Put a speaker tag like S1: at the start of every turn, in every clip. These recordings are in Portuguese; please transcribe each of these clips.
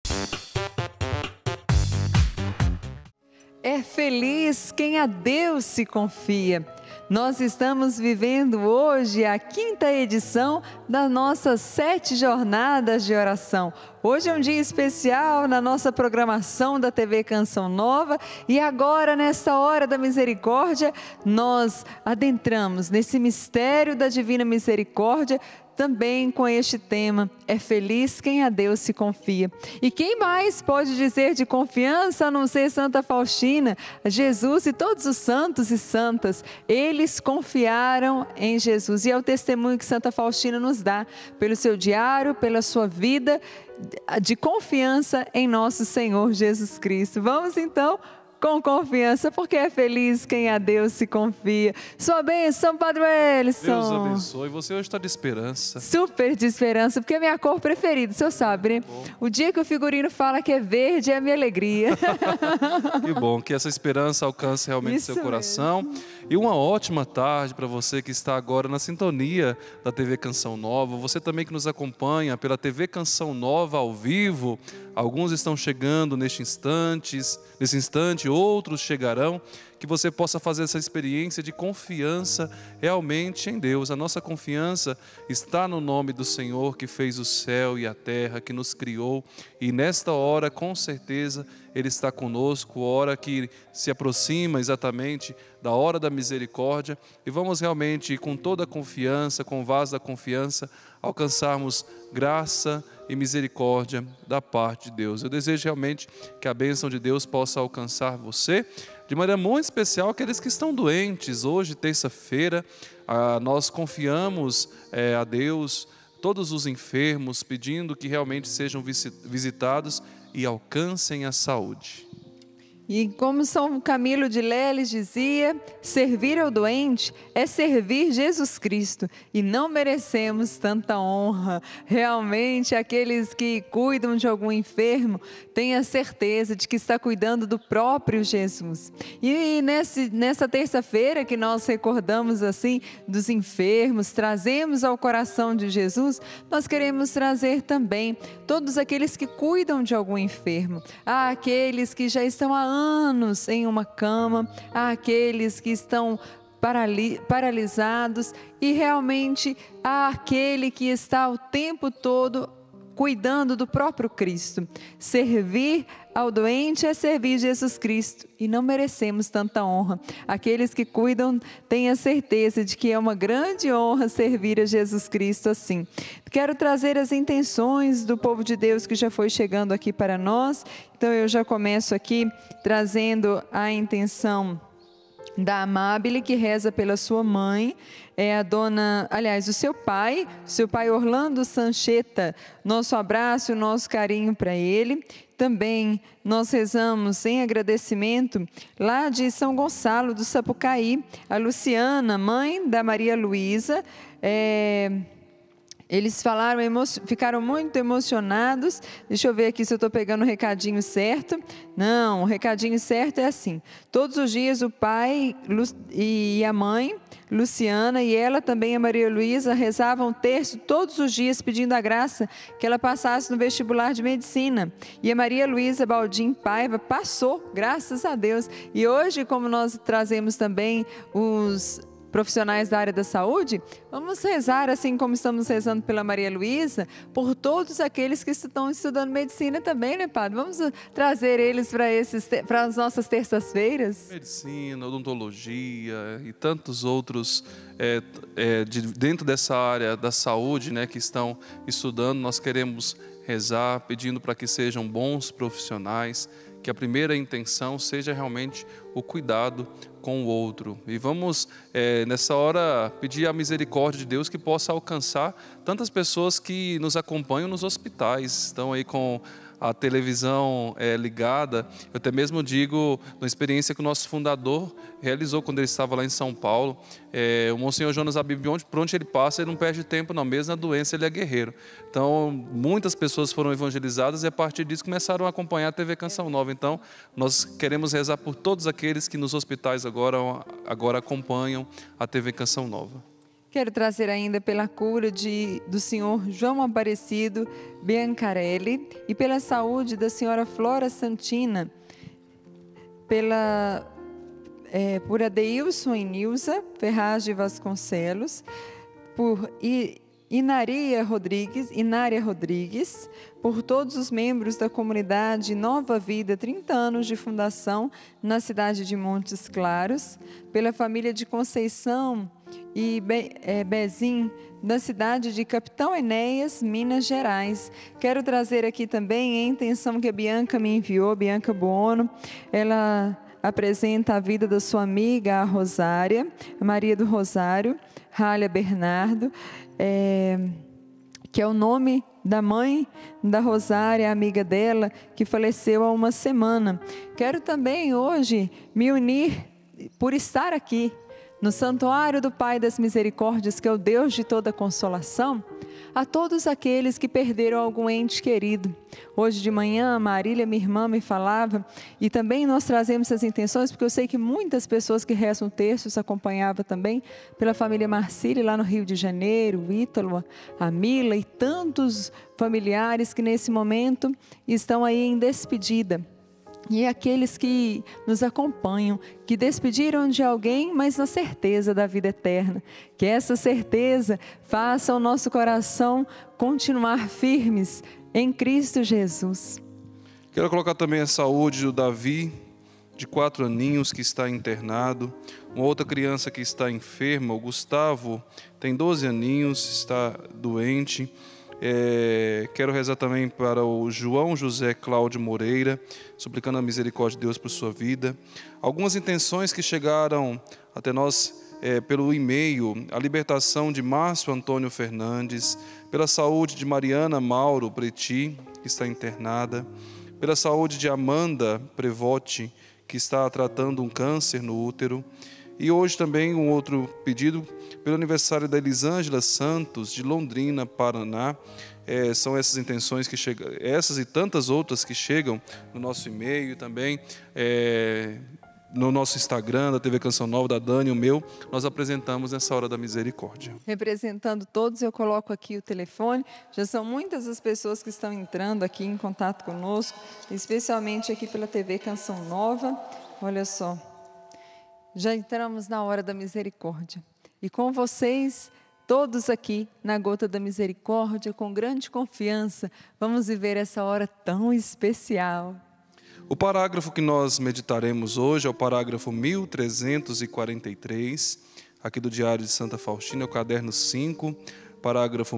S1: É feliz quem a Deus se confia. Nós estamos vivendo hoje a 5ª edição das nossas 7 jornadas de oração. Hoje é um dia especial na nossa programação da TV Canção Nova e agora, nessa hora da misericórdia, nós adentramos nesse mistério da Divina Misericórdia, também com este tema, é feliz quem a Deus se confia. E quem mais pode dizer de confiança a não ser Santa Faustina, Jesus e todos os santos e santas? Eles confiaram em Jesus e é o testemunho que Santa Faustina nos dá, pelo seu diário, pela sua vida de confiança em nosso Senhor Jesus Cristo. Vamos então com confiança, porque é feliz quem a Deus se confia. Sua bênção, Padre Wellington.
S2: Deus abençoe. Você hoje está de esperança.
S1: Super de esperança, porque é a minha cor preferida, o senhor sabe, né? O dia que o figurino fala que é verde é a minha alegria.
S2: Que bom, que essa esperança alcance realmente
S1: Isso
S2: seu coração.
S1: mesmo.
S2: E uma ótima tarde para você que está agora na sintonia da TV Canção Nova. Você também que nos acompanha pela TV Canção Nova ao vivo. Alguns estão chegando nesse instante, outros chegarão. Que você possa fazer essa experiência de confiança realmente em Deus. A nossa confiança está no nome do Senhor que fez o céu e a terra, que nos criou. E nesta hora, com certeza, Ele está conosco, hora que se aproxima exatamente da hora da misericórdia. E vamos realmente, com toda a confiança, com o vaso da confiança, alcançarmos graça e misericórdia da parte de Deus. Eu desejo realmente que a bênção de Deus possa alcançar você, de maneira muito especial aqueles que estão doentes. Hoje, terça-feira, nós confiamos a Deus, todos os enfermos, pedindo que realmente sejam visitados e alcancem a saúde.
S1: E como São Camilo de Leles dizia, servir ao doente é servir Jesus Cristo e não merecemos tanta honra. Realmente, aqueles que cuidam de algum enfermo, tenha certeza de que está cuidando do próprio Jesus. E nessa terça-feira que nós recordamos assim dos enfermos, trazemos ao coração de Jesus, nós queremos trazer também todos aqueles que cuidam de algum enfermo, aqueles que já estão há anos em uma cama, há aqueles que estão paralisados e realmente há aquele que está o tempo todo cuidando do próprio Cristo. Servir ao doente é servir Jesus Cristo e não merecemos tanta honra. Aqueles que cuidam têm a certeza de que é uma grande honra servir a Jesus Cristo assim. Quero trazer as intenções do povo de Deus que já foi chegando aqui para nós. Então eu já começo aqui trazendo a intenção da Amábile, que reza pela sua mãe, o seu pai Orlando Sancheta. Nosso abraço, nosso carinho para ele. Também nós rezamos em agradecimento lá de São Gonçalo do Sapucaí, a Luciana, mãe da Maria Luísa. Eles ficaram muito emocionados. Deixa eu ver aqui se eu estou pegando o recadinho certo. Não, o recadinho certo é assim. Todos os dias o pai e a mãe, Luciana, e ela também, a Maria Luísa, rezavam terço todos os dias pedindo a graça que ela passasse no vestibular de medicina. E a Maria Luísa Baldim Paiva passou, graças a Deus. E hoje, como nós trazemos também os profissionais da área da saúde, vamos rezar, assim como estamos rezando pela Maria Luísa, por todos aqueles que estão estudando medicina também, né, Padre? Vamos trazer eles para as nossas terças-feiras?
S2: Medicina, odontologia e tantos outros dentro dessa área da saúde, né, que estão estudando. Nós queremos rezar, pedindo para que sejam bons profissionais, que a primeira intenção seja realmente o cuidado com o outro. E vamos, nessa hora, pedir a misericórdia de Deus que possa alcançar tantas pessoas que nos acompanham nos hospitais, estão aí com a televisão ligada. Eu até mesmo digo, uma experiência que o nosso fundador realizou quando ele estava lá em São Paulo. O Monsenhor Jonas Abib, por onde ele passa, ele não perde tempo não, mesmo na doença ele é guerreiro. Então, muitas pessoas foram evangelizadas e a partir disso começaram a acompanhar a TV Canção Nova. Então, nós queremos rezar por todos aqueles que nos hospitais agora acompanham a TV Canção Nova.
S1: Quero trazer ainda pela cura do senhor João Aparecido Biancarelli e pela saúde da senhora Flora Santina, por Adeilson e Nilza Ferraz de Vasconcelos, por Inária Rodrigues, por todos os membros da comunidade Nova Vida, 30 anos de fundação na cidade de Montes Claros, pela família de Conceição e Bezim, da cidade de Capitão Enéas, Minas Gerais. Quero trazer aqui também a intenção que a Bianca me enviou, Bianca Buono. Ela apresenta a vida da sua amiga, a Rosária, a Maria do Rosário, Rália Bernardo, que é o nome da mãe da Rosária, amiga dela, que faleceu há uma semana. Quero também hoje me unir, por estar aqui, no Santuário do Pai das Misericórdias, que é o Deus de toda consolação, a todos aqueles que perderam algum ente querido. Hoje de manhã, a Marília, minha irmã, me falava, e também nós trazemos essas intenções, porque eu sei que muitas pessoas que rezam o terço se acompanhavam também pela família Marcílio, lá no Rio de Janeiro, o Ítalo, a Mila e tantos familiares que nesse momento estão aí em despedida. E aqueles que nos acompanham, que despediram de alguém, mas na certeza da vida eterna. Que essa certeza faça o nosso coração continuar firmes em Cristo Jesus.
S2: Quero colocar também a saúde do Davi, de 4 aninhos, que está internado. Uma outra criança que está enferma, o Gustavo, tem 12 aninhos, está doente. Quero rezar também para o João José Cláudio Moreira, suplicando a misericórdia de Deus por sua vida. Algumas intenções que chegaram até nós pelo e-mail: a libertação de Márcio Antônio Fernandes, pela saúde de Mariana Mauro Preti, que está internada, pela saúde de Amanda Prevotti, que está tratando um câncer no útero. E hoje também um outro pedido pelo aniversário da Elisângela Santos, de Londrina, Paraná. São essas intenções que chegam, essas e tantas outras que chegam no nosso e-mail também, no nosso Instagram, da TV Canção Nova, da Dani, o meu, nós apresentamos nessa hora da misericórdia.
S1: Representando todos, eu coloco aqui o telefone. Já são muitas as pessoas que estão entrando aqui em contato conosco, especialmente aqui pela TV Canção Nova. Olha só. Já entramos na hora da misericórdia. E com vocês, todos aqui na Gota da Misericórdia, com grande confiança, vamos viver essa hora tão especial.
S2: O parágrafo que nós meditaremos hoje é o parágrafo 1343, aqui do Diário de Santa Faustina, é o caderno 5, parágrafo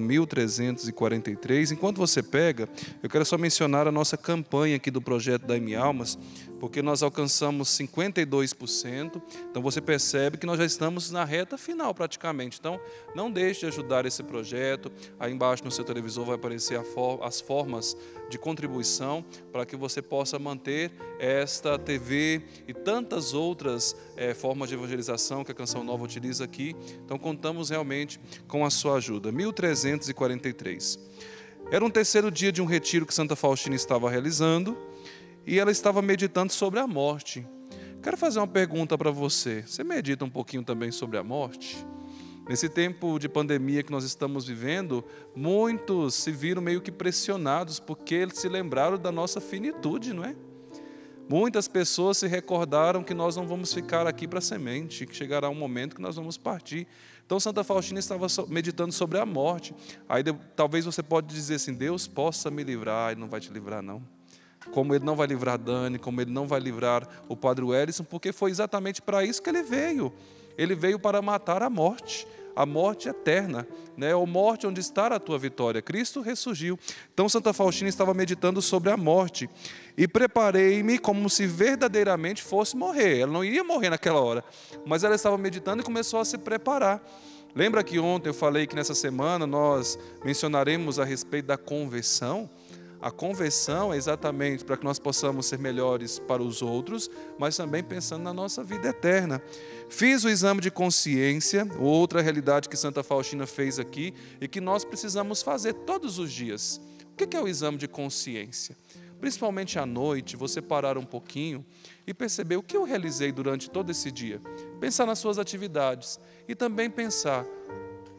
S2: 1343. Enquanto você pega, eu quero só mencionar a nossa campanha aqui do projeto Dai-me Almas, porque nós alcançamos 52%, então você percebe que nós já estamos na reta final praticamente. Então, não deixe de ajudar esse projeto. Aí embaixo no seu televisor vai aparecer as formas de contribuição para que você possa manter esta TV e tantas outras formas de evangelização que a Canção Nova utiliza aqui. Então, contamos realmente com a sua ajuda. 1343. Era um terceiro dia de um retiro que Santa Faustina estava realizando, e ela estava meditando sobre a morte. Quero fazer uma pergunta para você. Você medita um pouquinho também sobre a morte? Nesse tempo de pandemia que nós estamos vivendo, muitos se viram meio que pressionados porque eles se lembraram da nossa finitude, não é? Muitas pessoas se recordaram que nós não vamos ficar aqui para semente, que chegará um momento que nós vamos partir. Então Santa Faustina estava meditando sobre a morte. Aí talvez você pode dizer assim: Deus possa me livrar. Ele não vai te livrar, não. Como Ele não vai livrar Dani, como Ele não vai livrar o Padre Wellington, porque foi exatamente para isso que Ele veio. Ele veio para matar a morte eterna, né? Ou morte, onde está a tua vitória? Cristo ressurgiu. Então Santa Faustina estava meditando sobre a morte. E preparei-me como se verdadeiramente fosse morrer. Ela não iria morrer naquela hora, mas ela estava meditando e começou a se preparar. Lembra que ontem eu falei que nessa semana nós mencionaremos a respeito da conversão? A conversão é exatamente para que nós possamos ser melhores para os outros, mas também pensando na nossa vida eterna. Fiz o exame de consciência, outra realidade que Santa Faustina fez aqui e que nós precisamos fazer todos os dias. O que é o exame de consciência? Principalmente à noite, você parar um pouquinho e perceber o que eu realizei durante todo esse dia. Pensar nas suas atividades e também pensar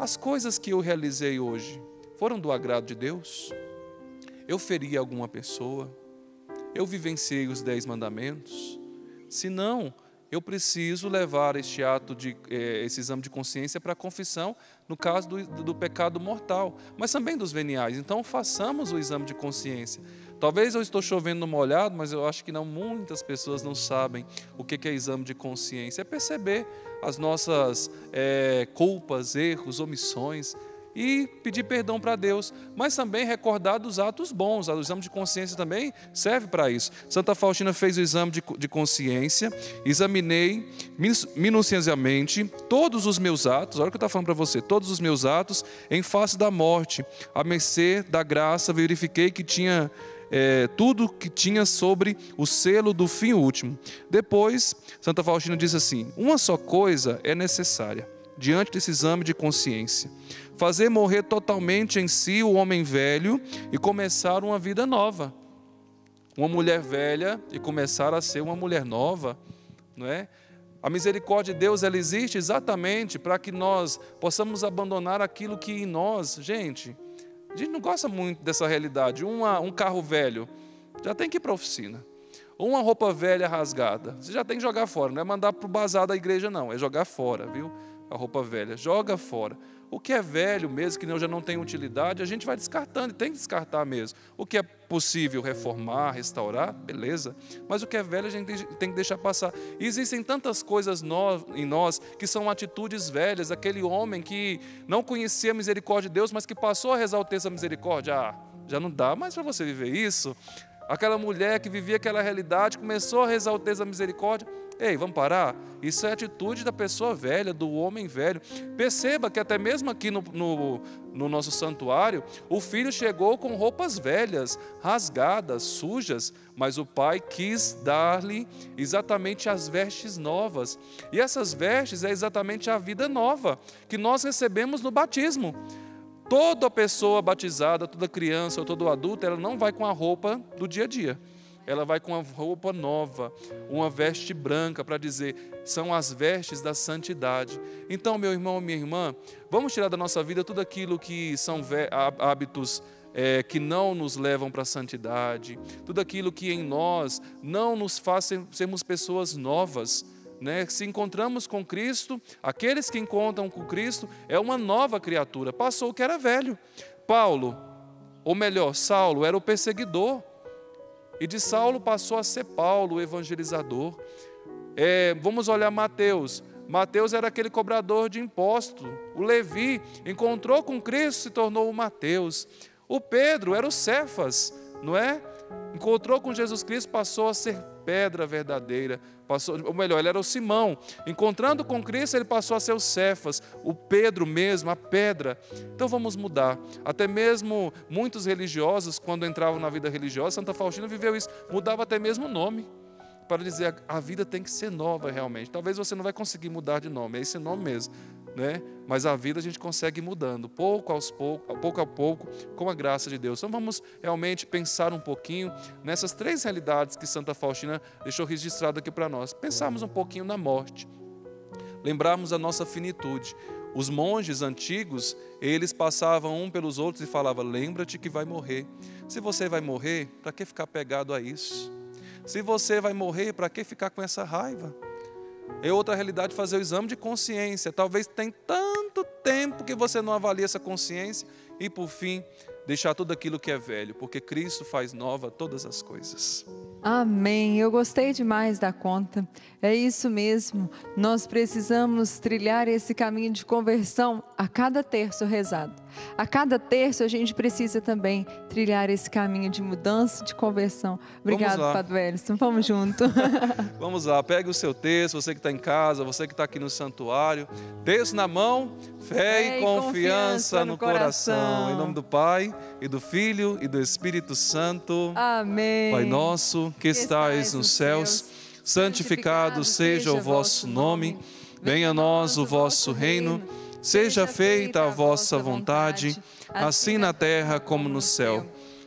S2: as coisas que eu realizei hoje foram do agrado de Deus? Eu feri alguma pessoa? Eu vivenciei os 10 mandamentos? Se não, eu preciso levar este ato esse exame de consciência para a confissão, no caso do pecado mortal, mas também dos veniais. Então, façamos o exame de consciência. Talvez eu estou chovendo no molhado, mas eu acho que muitas pessoas não sabem o que é exame de consciência. É perceber as nossas culpas, erros, omissões, e pedir perdão para Deus, mas também recordar dos atos bons. O exame de consciência também serve para isso. Santa Faustina fez o exame de consciência, examinei minuciosamente todos os meus atos, olha o que eu estou falando para você, todos os meus atos em face da morte, à mercê da graça, verifiquei que tinha tudo que tinha sobre o selo do fim último. Depois, Santa Faustina diz assim: uma só coisa é necessária diante desse exame de consciência: fazer morrer totalmente em si o homem velho e começar uma vida nova. Uma mulher velha e começar a ser uma mulher nova, não é? A misericórdia de Deus, ela existe exatamente para que nós possamos abandonar aquilo que em nós, gente, a gente não gosta muito dessa realidade. Um carro velho já tem que ir para a oficina. Uma roupa velha rasgada, você já tem que jogar fora. Não é mandar para o bazar da igreja, não, é jogar fora, viu? A roupa velha, joga fora. O que é velho mesmo, que já não tem utilidade, a gente vai descartando, e tem que descartar mesmo. O que é possível reformar, restaurar, beleza. Mas o que é velho a gente tem que deixar passar. E existem tantas coisas em nós que são atitudes velhas. Aquele homem que não conhecia a misericórdia de Deus, mas que passou a rezar o texto da misericórdia. Já não dá mais para você viver isso. Aquela mulher que vivia aquela realidade, começou a rezar o texto da misericórdia. Ei, vamos parar? Isso é atitude da pessoa velha, do homem velho. Perceba que até mesmo aqui no nosso santuário, o filho chegou com roupas velhas, rasgadas, sujas, mas o pai quis dar-lhe exatamente as vestes novas. E essas vestes é exatamente a vida nova que nós recebemos no batismo. Toda pessoa batizada, toda criança ou todo adulto, ela não vai com a roupa do dia a dia. Ela vai com uma roupa nova, uma veste branca, para dizer, são as vestes da santidade. Então, meu irmão, minha irmã, vamos tirar da nossa vida tudo aquilo que são hábitos que não nos levam para a santidade, tudo aquilo que em nós não nos faz sermos pessoas novas. Se encontramos com Cristo, aqueles que encontram com Cristo é uma nova criatura, passou o que era velho. Saulo era o perseguidor, e de Saulo passou a ser Paulo, o evangelizador. Vamos olhar Mateus. Mateus era aquele cobrador de impostos. O Levi encontrou com Cristo, se tornou o Mateus. O Pedro era o Cefas, não é? Encontrou com Jesus Cristo, passou a ser pedra verdadeira. Ele era o Simão. Encontrando com Cristo, ele passou a ser o Cefas, o Pedro mesmo, a pedra. Então vamos mudar. Até mesmo muitos religiosos, quando entravam na vida religiosa, Santa Faustina viveu isso, mudava até mesmo o nome, para dizer, a vida tem que ser nova realmente. Talvez você não vai conseguir mudar de nome, é esse nome mesmo, né? Mas a vida a gente consegue ir mudando, pouco a pouco, com a graça de Deus. Então vamos realmente pensar um pouquinho nessas 3 realidades que Santa Faustina deixou registrado aqui para nós. Pensarmos um pouquinho na morte, lembrarmos a nossa finitude. Os monges antigos, eles passavam um pelos outros e falavam, lembra-te que vai morrer. Se você vai morrer, para que ficar pegado a isso? Se você vai morrer, para que ficar com essa raiva? É outra realidade fazer o exame de consciência. Talvez tenha tanto tempo que você não avalia essa consciência. E por fim, deixar tudo aquilo que é velho, porque Cristo faz nova todas as coisas.
S1: Amém. Eu gostei demais da conta. É isso mesmo. Nós precisamos trilhar esse caminho de conversão a cada terço rezado. A cada terço a gente precisa também trilhar esse caminho de mudança, de conversão. Obrigado, Padre Wellington. Vamos junto.
S2: Vamos lá, pegue o seu texto, você que está em casa, você que está aqui no santuário. Texto na mão, fé e confiança no coração. Em nome do Pai, e do Filho, e do Espírito Santo.
S1: Amém.
S2: Pai nosso, que estais nos céus, santificado seja o vosso nome. Venha a nós o vosso reino. Seja feita a vossa vontade, assim na terra como no céu.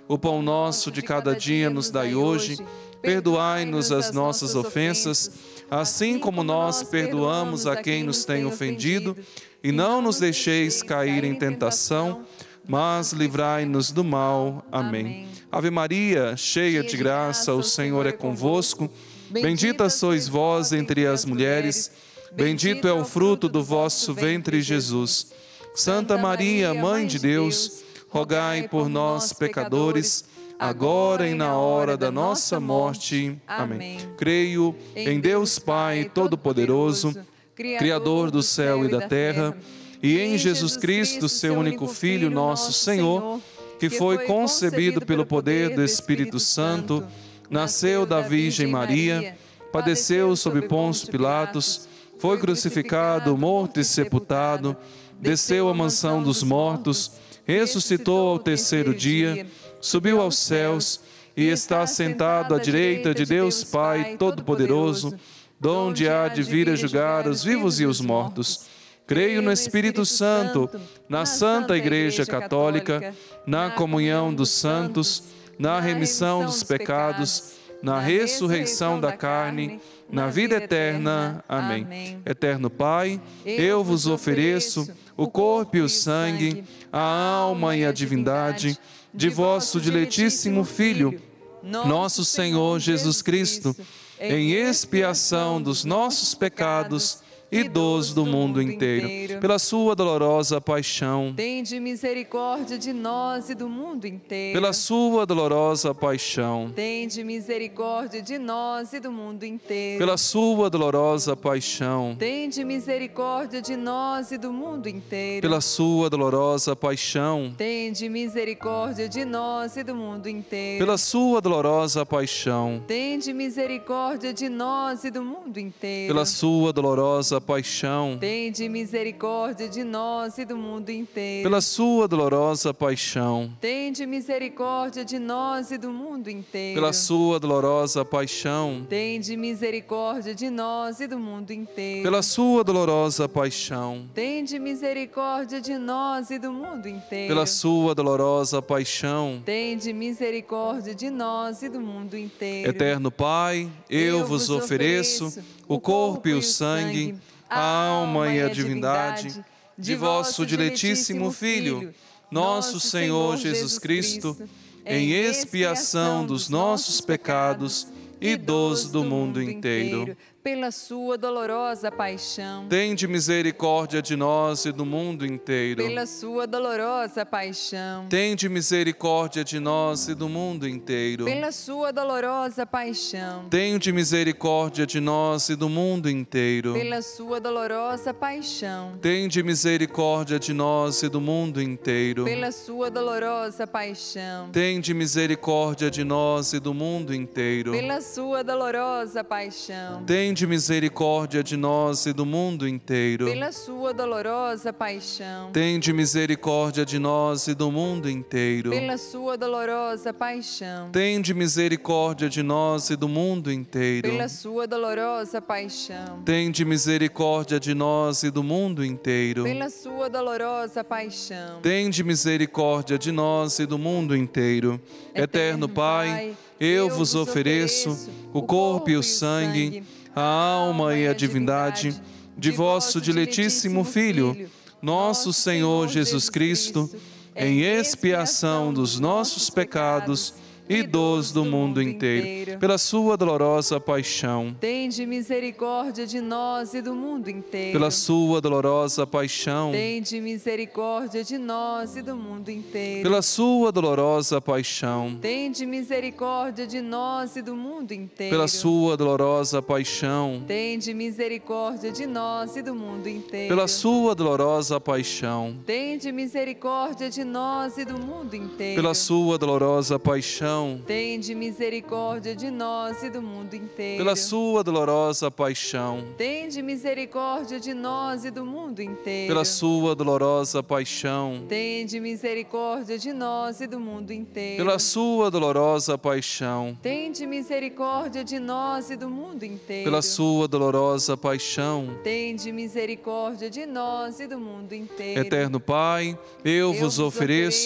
S2: O pão nosso de cada dia nos dai hoje. Perdoai-nos as nossas ofensas, assim como nós perdoamos a quem nos tem ofendido. E não nos deixeis cair em tentação, mas livrai-nos do mal. Amém. Ave Maria, cheia de graça, o Senhor é convosco. Bendita sois vós entre as mulheres. Bendito é o fruto do vosso ventre, Jesus. Santa Maria, Mãe de Deus, rogai por nós, pecadores, agora e na hora da nossa morte. Amém. Creio em Deus Pai Todo-Poderoso, Criador do céu e da terra, e em Jesus Cristo, seu único Filho, nosso Senhor, que foi concebido pelo poder do Espírito Santo, nasceu da Virgem Maria, padeceu sob Pôncio Pilatos, foi crucificado, morto e sepultado, desceu à mansão dos mortos, ressuscitou ao terceiro dia, subiu aos céus e está sentado à direita de Deus Pai Todo-Poderoso, donde há de vir a julgar os vivos e os mortos. Creio no Espírito Santo, na Santa Igreja Católica, na comunhão dos santos, na remissão dos pecados, na ressurreição da carne, na vida eterna. Amém. Eterno Pai, eu vos ofereço o corpo e o sangue, a alma e a divindade de vosso diletíssimo Filho, nosso Senhor Jesus Cristo, em expiação dos nossos pecados e dos do mundo inteiro. Pela sua dolorosa paixão,
S1: tende misericórdia de nós e do mundo inteiro.
S2: Pela sua dolorosa paixão,
S1: tende misericórdia de nós e do mundo inteiro.
S2: Pela sua dolorosa paixão,
S1: tende misericórdia de nós e do mundo inteiro.
S2: Pela sua dolorosa paixão,
S1: tende misericórdia de nós e do mundo inteiro.
S2: Pela sua dolorosa paixão,
S1: tende misericórdia de nós e do mundo inteiro.
S2: Pela sua dolorosa paixão,
S1: tende misericórdia de nós e do mundo inteiro.
S2: Pela sua dolorosa paixão,
S1: tende misericórdia de nós e do mundo inteiro.
S2: Pela sua dolorosa paixão,
S1: tende misericórdia de nós e do mundo inteiro.
S2: Pela sua dolorosa paixão,
S1: tende misericórdia de nós e do mundo inteiro.
S2: Pela sua dolorosa paixão,
S1: tende misericórdia de nós e do mundo inteiro.
S2: Eterno Pai, eu vos ofereço o corpo e o sangue, a alma e a divindade de vosso diletíssimo Filho, nosso Senhor Jesus Cristo, em expiação dos nossos pecados e dos do mundo inteiro.
S1: Pela sua dolorosa paixão,
S2: tende misericórdia de nós e do mundo inteiro.
S1: Pela sua dolorosa paixão,
S2: tende misericórdia de nós e do mundo inteiro.
S1: Pela sua dolorosa paixão,
S2: tende misericórdia de nós e do mundo inteiro.
S1: Pela sua dolorosa paixão,
S2: tende misericórdia de nós e do mundo inteiro.
S1: Pela sua dolorosa paixão,
S2: tende misericórdia de nós e do mundo inteiro.
S1: Pela sua dolorosa paixão,
S2: tende misericórdia de nós e do mundo inteiro.
S1: Pela sua dolorosa paixão,
S2: tende misericórdia de nós e do mundo inteiro.
S1: Pela sua dolorosa paixão,
S2: tende misericórdia de nós e do mundo inteiro.
S1: Pela sua dolorosa paixão,
S2: tende misericórdia de nós e do mundo inteiro.
S1: Pela sua dolorosa paixão,
S2: tende misericórdia de nós e do mundo inteiro. Eterno Pai, eu vos ofereço o corpo e o sangue, a alma e a divindade de vosso diletíssimo Filho, nosso Senhor Jesus Cristo, em expiação dos nossos pecados e dos do mundo inteiro. Pela sua dolorosa paixão,
S1: tende misericórdia de nós e do mundo inteiro.
S2: Pela sua dolorosa paixão,
S1: tende misericórdia de nós e do mundo inteiro.
S2: Pela sua dolorosa paixão,
S1: tende misericórdia de nós e do mundo inteiro.
S2: Pela sua dolorosa paixão,
S1: tende misericórdia de nós e do mundo inteiro.
S2: Pela sua dolorosa paixão,
S1: tende misericórdia de nós e do mundo inteiro.
S2: Pela sua dolorosa paixão,
S1: tende misericórdia de nós e do mundo inteiro.
S2: Pela sua dolorosa paixão,
S1: tende misericórdia de nós e do mundo inteiro.
S2: Pela sua dolorosa paixão,
S1: tende misericórdia de nós e do mundo inteiro.
S2: Pela sua dolorosa paixão,
S1: tende misericórdia de nós e do mundo inteiro.
S2: Pela sua dolorosa paixão,
S1: tende misericórdia de nós e do mundo inteiro.
S2: Eterno Pai, eu vos ofereço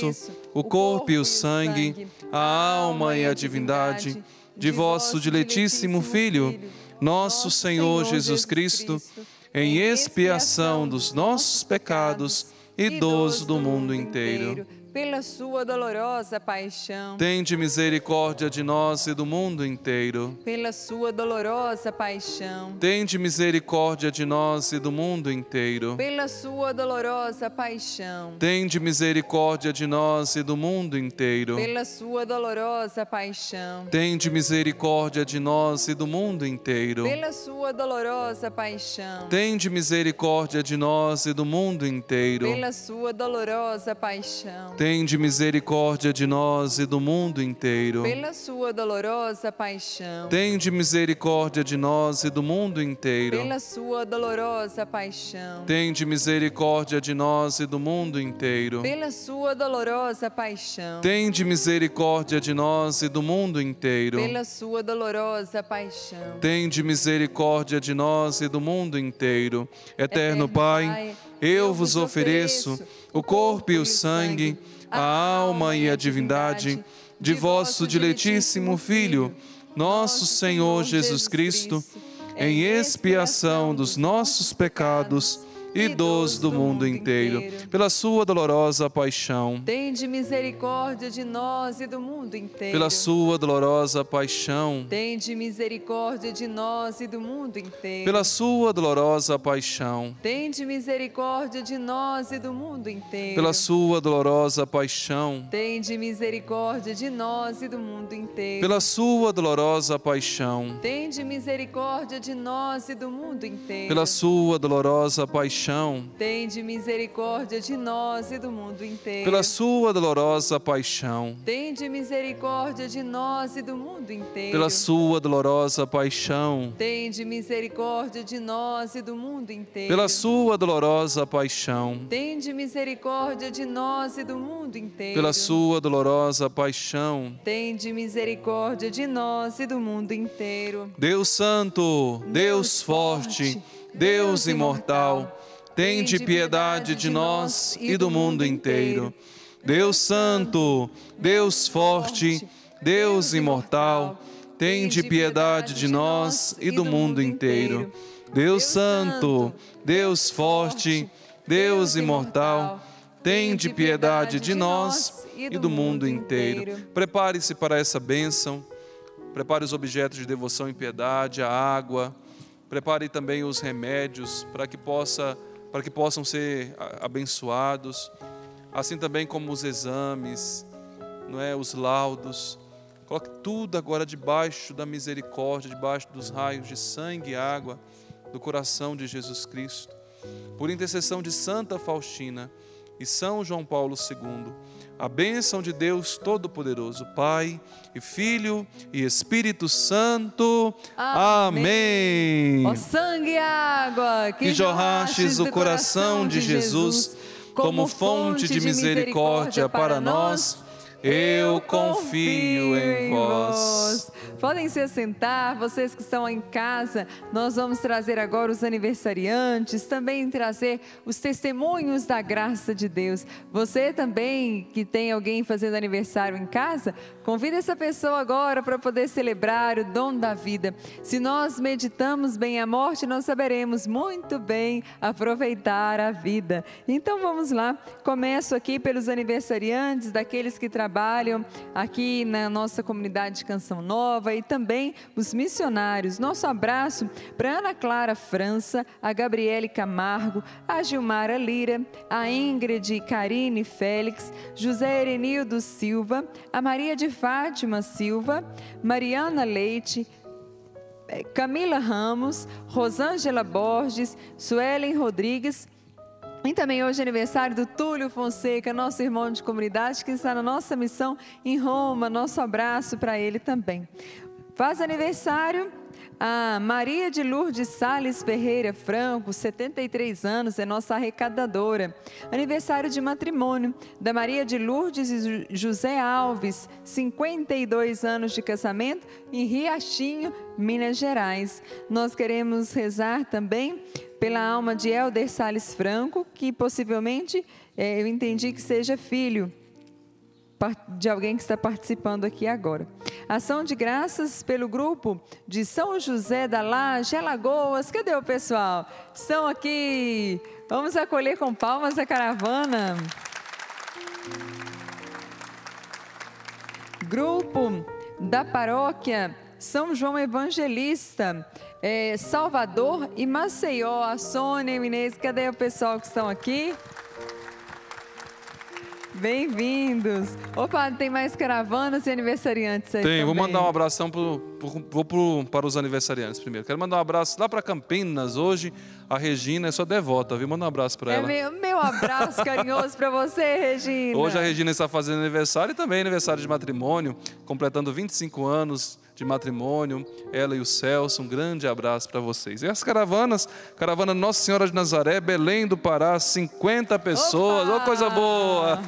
S2: o corpo e o sangue, a alma e a divindade de vosso diletíssimo Filho, nosso Senhor Jesus Cristo, em expiação dos nossos pecados e dos do mundo inteiro.
S1: Pela sua dolorosa paixão,
S2: tende misericórdia de nós e do mundo inteiro.
S1: Pela sua dolorosa paixão,
S2: tende misericórdia de nós e do mundo inteiro.
S1: Pela sua dolorosa paixão,
S2: tende misericórdia de nós e do mundo inteiro.
S1: Pela sua dolorosa paixão,
S2: tende misericórdia de nós e do mundo inteiro.
S1: Pela sua dolorosa paixão,
S2: tende misericórdia de nós e do mundo inteiro.
S1: Pela sua dolorosa paixão,
S2: tende misericórdia de nós e do mundo inteiro.
S1: Pela sua dolorosa paixão,
S2: tende misericórdia de nós e do mundo inteiro.
S1: Pela sua dolorosa paixão,
S2: tende misericórdia de nós e do mundo inteiro.
S1: Pela sua dolorosa paixão,
S2: tende misericórdia de nós e do mundo inteiro.
S1: Pela sua dolorosa paixão,
S2: tende misericórdia de nós e do mundo inteiro. Eterno Pai, eu vos ofereço o corpo e o sangue, a alma e a divindade de vosso diletíssimo Filho, nosso Senhor Jesus Cristo, em expiação dos nossos pecados e dos do mundo inteiro. Pela sua dolorosa paixão,
S1: tende misericórdia de nós e do mundo inteiro.
S2: Pela sua dolorosa paixão,
S1: tende misericórdia de nós e do mundo inteiro.
S2: Pela sua dolorosa paixão,
S1: tende misericórdia de nós e do mundo inteiro.
S2: Pela sua dolorosa paixão,
S1: tende misericórdia de nós e do mundo inteiro.
S2: Pela sua dolorosa paixão,
S1: tende misericórdia de nós e do mundo inteiro.
S2: Pela sua dolorosa paixão,
S1: tende misericórdia de nós e do mundo inteiro.
S2: Pela sua dolorosa paixão,
S1: tende misericórdia de nós e do mundo inteiro.
S2: Pela sua dolorosa paixão,
S1: tende misericórdia de nós e do mundo inteiro.
S2: Pela sua dolorosa paixão,
S1: tende misericórdia de nós e do mundo inteiro.
S2: Pela sua dolorosa paixão,
S1: tende misericórdia de nós e do mundo inteiro.
S2: Deus Santo, Deus Forte, Deus Imortal, tende piedade de nós e do mundo inteiro. Deus Santo, Deus Forte, Deus Imortal, tende piedade de nós e do mundo inteiro. Deus Santo, Deus Forte, Deus Imortal, tende piedade de nós e do mundo inteiro. Prepare-se para essa bênção, prepare os objetos de devoção e piedade, a água, prepare também os remédios para que possam ser abençoados, assim também como os exames, não é, os laudos. Coloque tudo agora debaixo da misericórdia, debaixo dos raios de sangue e água do coração de Jesus Cristo. Por intercessão de Santa Faustina e São João Paulo II, a bênção de Deus Todo-Poderoso, Pai e Filho e Espírito Santo. Amém.
S1: Ó sangue e água
S2: que jorrastes do coração de Jesus como fonte de misericórdia para nós, eu confio em vós.
S1: Podem se assentar, vocês que estão em casa. Nós vamos trazer agora os aniversariantes, também trazer os testemunhos da graça de Deus. Você também que tem alguém fazendo aniversário em casa, convida essa pessoa agora para poder celebrar o dom da vida. Se nós meditamos bem a morte, nós saberemos muito bem aproveitar a vida. Então vamos lá, começo aqui pelos aniversariantes, daqueles que trabalham aqui na nossa comunidade de Canção Nova e também os missionários. Nosso abraço para Ana Clara França, a Gabriele Camargo, a Gilmara Lira, a Ingrid Karine Félix, José Erenildo Silva, a Maria de Fátima Silva, Mariana Leite, Camila Ramos, Rosângela Borges, Suelen Rodrigues. E também hoje é aniversário do Túlio Fonseca, nosso irmão de comunidade que está na nossa missão em Roma. Nosso abraço para ele também. Faz aniversário a Maria de Lourdes Salles Ferreira Franco, 73 anos, é nossa arrecadadora. Aniversário de matrimônio da Maria de Lourdes e José Alves, 52 anos de casamento em Riachinho, Minas Gerais. Nós queremos rezar também pela alma de Helder Salles Franco, que possivelmente, eu entendi que seja filho de alguém que está participando aqui agora. Ação de graças pelo grupo de São José da Laje, Alagoas. Cadê o pessoal? Estão aqui. Vamos acolher com palmas a caravana. Grupo da paróquia São João Evangelista, Salvador e Maceió. A Sônia e Inês, cadê o pessoal que estão aqui? Bem-vindos. Opa, tem mais caravanas e aniversariantes aí também.
S2: Vou mandar um abração para os aniversariantes primeiro. Quero mandar um abraço lá para Campinas hoje. A Regina é sua devota, viu? Manda um abraço para ela.
S1: Meu abraço carinhoso para você, Regina.
S2: Hoje a Regina está fazendo aniversário e também aniversário de matrimônio, completando 25 anos de matrimônio, ela e o Celso. Um grande abraço para vocês. E as caravanas, caravana Nossa Senhora de Nazaré, Belém do Pará, 50 pessoas. Ô, coisa boa!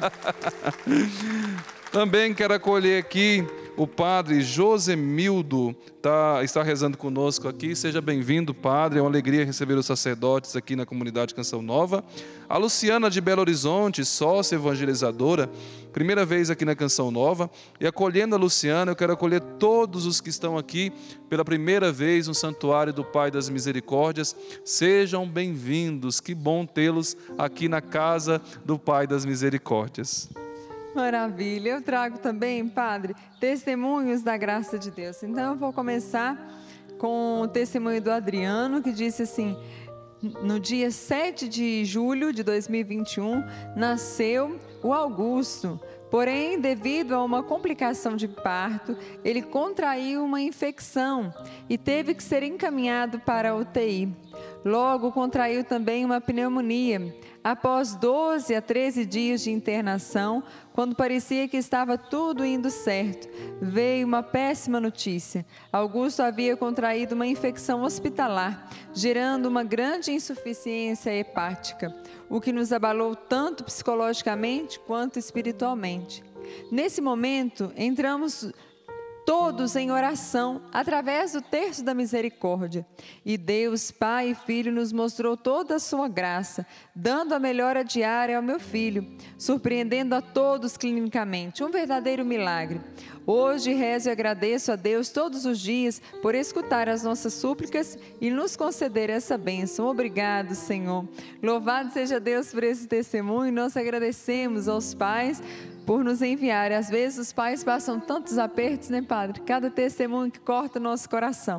S2: Também quero acolher aqui o padre Josemildo, está rezando conosco aqui. Seja bem-vindo, padre. É uma alegria receber os sacerdotes aqui na comunidade Canção Nova. A Luciana de Belo Horizonte, sócia evangelizadora, primeira vez aqui na Canção Nova. E acolhendo a Luciana, eu quero acolher todos os que estão aqui pela primeira vez no Santuário do Pai das Misericórdias. Sejam bem-vindos. Que bom tê-los aqui na casa do Pai das Misericórdias.
S1: Maravilha. Eu trago também, padre, testemunhos da graça de Deus. Então eu vou começar com o testemunho do Adriano, que disse assim: no dia 7 de julho de 2021, nasceu o Augusto. Porém, devido a uma complicação de parto, ele contraiu uma infecção e teve que ser encaminhado para a UTI. Logo, contraiu também uma pneumonia. Após 12 a 13 dias de internação, quando parecia que estava tudo indo certo, veio uma péssima notícia. Augusto havia contraído uma infecção hospitalar, gerando uma grande insuficiência hepática, o que nos abalou tanto psicologicamente quanto espiritualmente. Nesse momento, entramos todos em oração, através do terço da misericórdia. E Deus, Pai e Filho, nos mostrou toda a sua graça, dando a melhora diária ao meu filho, surpreendendo a todos clinicamente, um verdadeiro milagre. Hoje rezo e agradeço a Deus todos os dias por escutar as nossas súplicas e nos conceder essa bênção. Obrigado, Senhor. Louvado seja Deus por esse testemunho. Nós agradecemos aos pais por nos enviar. Às vezes os pais passam tantos apertos, né, Padre? Cada testemunho que corta o nosso coração.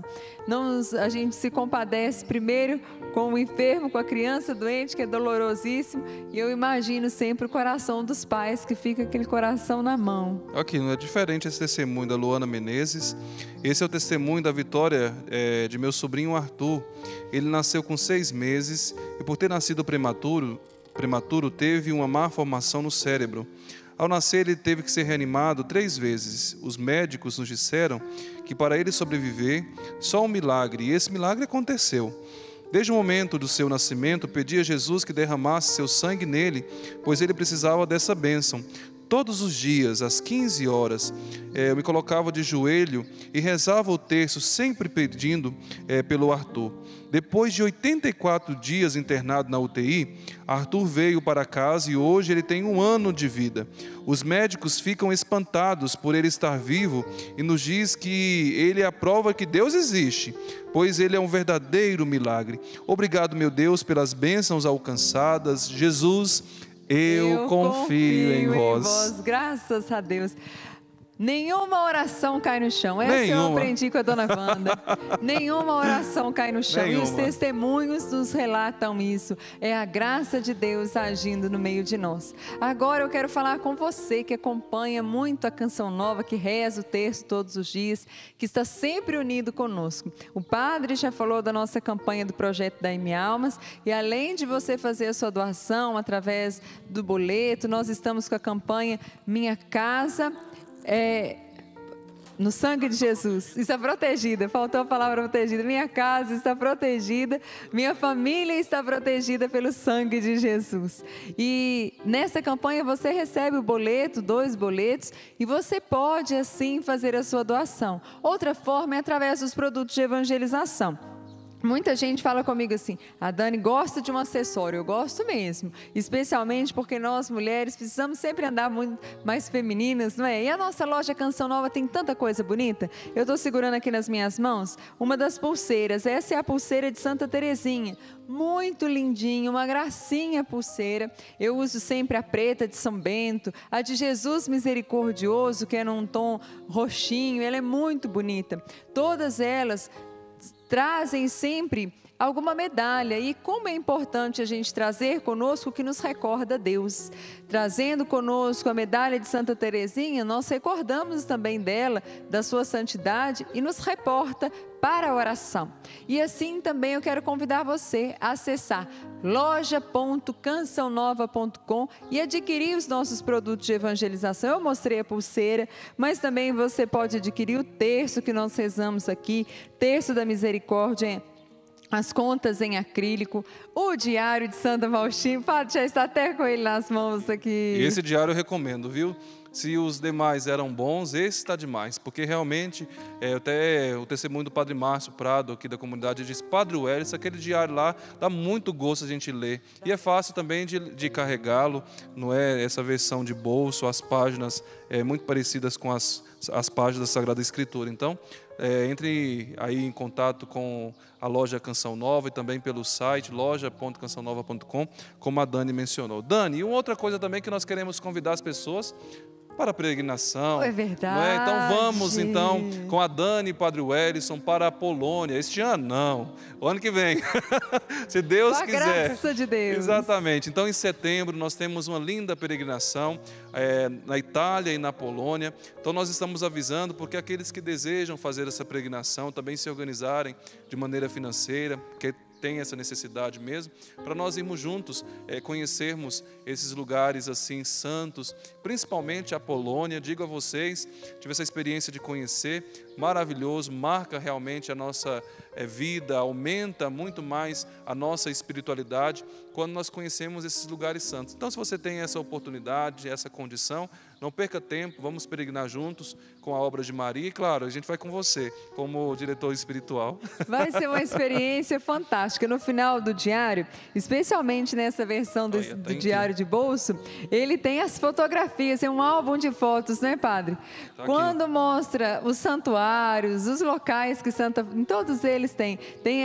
S1: A gente se compadece primeiro com o enfermo, com a criança doente, que é dolorosíssimo, e eu imagino sempre o coração dos pais, que fica aquele coração na mão.
S2: Aqui, não é diferente esse testemunho da Luana Menezes. Esse é o testemunho da vitória de meu sobrinho Arthur. Ele nasceu com 6 meses e, por ter nascido prematuro, teve uma má formação no cérebro. Ao nascer, ele teve que ser reanimado 3 vezes. Os médicos nos disseram que para ele sobreviver, só um milagre, e esse milagre aconteceu. Desde o momento do seu nascimento, pedi a Jesus que derramasse seu sangue nele, pois ele precisava dessa bênção. Todos os dias, às 15 horas, eu me colocava de joelho e rezava o terço, sempre pedindo pelo Arthur. Depois de 84 dias internado na UTI, Arthur veio para casa e hoje ele tem 1 ano de vida. Os médicos ficam espantados por ele estar vivo e nos diz que ele é a prova que Deus existe, pois ele é um verdadeiro milagre. Obrigado, meu Deus, pelas bênçãos alcançadas. Jesus, eu confio em vós.
S1: Graças a Deus. Nenhuma oração cai no chão. Essa eu aprendi com a dona Wanda. Nenhuma oração cai no chão. E os testemunhos nos relatam isso. É a graça de Deus agindo no meio de nós. Agora eu quero falar com você que acompanha muito a Canção Nova, que reza o terço todos os dias, que está sempre unido conosco. O padre já falou da nossa campanha do projeto da M Almas, e além de você fazer a sua doação através do boleto, nós estamos com a campanha Minha Casa no sangue de Jesus, está protegida. Faltou a palavra protegida. Minha casa está protegida, minha família está protegida pelo sangue de Jesus. E nessa campanha você recebe o boleto, 2 boletos, e você pode assim fazer a sua doação. Outra forma é através dos produtos de evangelização. Muita gente fala comigo assim, a Dani gosta de um acessório, eu gosto mesmo, especialmente porque nós mulheres precisamos sempre andar muito mais femininas, não é? E a nossa loja Canção Nova tem tanta coisa bonita. Eu estou segurando aqui nas minhas mãos uma das pulseiras, essa é a pulseira de Santa Terezinha, muito lindinha, uma gracinha a pulseira. Eu uso sempre a preta de São Bento, a de Jesus Misericordioso, que é num tom roxinho, ela é muito bonita. Todas elas trazem sempre alguma medalha, e como é importante a gente trazer conosco o que nos recorda Deus. Trazendo conosco a medalha de Santa Terezinha, nós recordamos também dela, da sua santidade, e nos reporta para a oração. E assim também eu quero convidar você a acessar loja.cançãonova.com e adquirir os nossos produtos de evangelização. Eu mostrei a pulseira, mas também você pode adquirir o terço que nós rezamos aqui, terço da misericórdia, as contas em acrílico, o diário de Santa Faustina. O padre já está até com ele nas mãos aqui.
S2: Esse diário eu recomendo, viu? Se os demais eram bons, esse está demais, porque realmente, até o testemunho do Padre Márcio Prado, aqui da comunidade, diz, Padre Welles, aquele diário lá, dá muito gosto a gente ler, e é fácil também de carregá-lo, não é essa versão de bolso, as páginas muito parecidas com as páginas da Sagrada Escritura. Então, entre aí em contato com a loja Canção Nova e também pelo site loja.cançãonova.com, como a Dani mencionou. Dani, e uma outra coisa também que nós queremos convidar as pessoas para a peregrinação.
S1: É verdade.
S2: Não é? Então vamos com a Dani e Padre Wellison para a Polônia. Este ano não, o ano que vem, se Deus quiser.
S1: Com a graça de Deus.
S2: Exatamente. Então em setembro nós temos uma linda peregrinação na Itália e na Polônia. Então nós estamos avisando porque aqueles que desejam fazer essa peregrinação também se organizarem de maneira financeira, porque tem essa necessidade mesmo, para nós irmos juntos, conhecermos esses lugares assim santos, principalmente a Polônia. Digo a vocês, tive essa experiência de conhecer, maravilhoso, marca realmente a nossa vida, aumenta muito mais a nossa espiritualidade quando nós conhecemos esses lugares santos. Então, se você tem essa oportunidade, essa condição, não perca tempo, vamos peregrinar juntos com a obra de Maria. E claro, a gente vai com você, como diretor espiritual.
S1: Vai ser uma experiência fantástica. No final do diário, especialmente nessa versão do diário de bolso, ele tem as fotografias, é um álbum de fotos, né, padre?
S2: Tá
S1: quando mostra os santuários, os locais que Santa... Em todos eles tem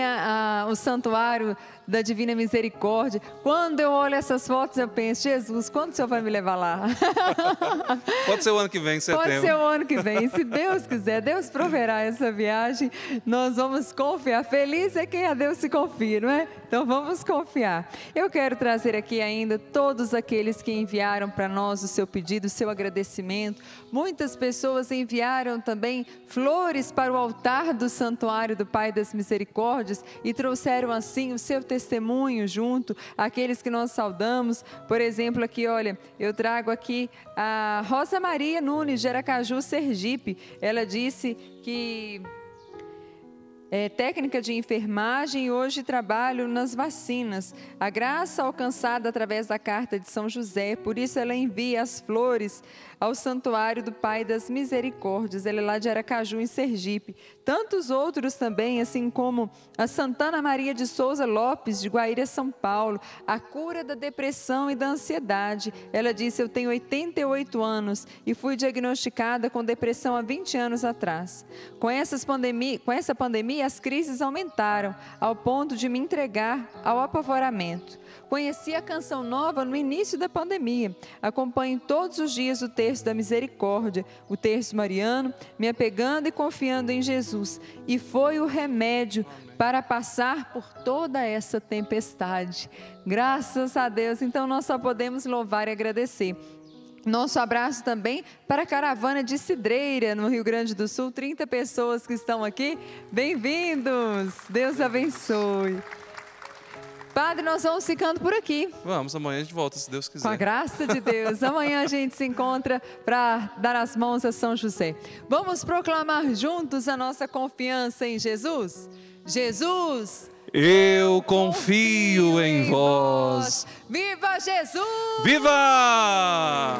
S1: o santuário da Divina Misericórdia. Quando eu olho essas fotos, eu penso, Jesus, quando o Senhor vai me levar lá?
S2: Pode ser o ano que vem, em setembro.
S1: Pode ser o ano que vem, se Deus quiser, Deus proverá essa viagem, nós vamos confiar. Feliz é quem a Deus se confia, não é? Então vamos confiar. Eu quero trazer aqui ainda todos aqueles que enviaram para nós o seu pedido, o seu agradecimento. Muitas pessoas enviaram também flores para o altar do Santuário do Pai das Misericórdias e trouxeram assim o seu testemunho junto, aqueles que nós saudamos. Por exemplo, aqui, olha, eu trago aqui a Rosa Maria Nunes, de Aracaju, Sergipe. Ela disse que é técnica de enfermagem e hoje trabalho nas vacinas. A graça alcançada através da carta de São José, por isso ela envia as flores ao Santuário do Pai das Misericórdias. Ela é lá de Aracaju, em Sergipe. Tantos outros também, assim como a Santana Maria de Souza Lopes, de Guaíra, São Paulo, a cura da depressão e da ansiedade. Ela disse, eu tenho 88 anos e fui diagnosticada com depressão há 20 anos atrás. Com essa pandemia, as crises aumentaram, ao ponto de me entregar ao apavoramento. Conheci a Canção Nova no início da pandemia. Acompanho todos os dias o terço da misericórdia, o terço mariano, me apegando e confiando em Jesus. E foi o remédio para passar por toda essa tempestade. Graças a Deus. Então nós só podemos louvar e agradecer. Nosso abraço também para a caravana de Cidreira, no Rio Grande do Sul. 30 pessoas que estão aqui. Bem-vindos. Deus abençoe. Padre, nós vamos ficando por aqui.
S2: Vamos, amanhã a gente volta, se Deus quiser.
S1: Com a graça de Deus. Amanhã a gente se encontra para dar as mãos a São José. Vamos proclamar juntos a nossa confiança em Jesus? Jesus,
S2: eu confio em vós.
S1: Viva Jesus!
S2: Viva!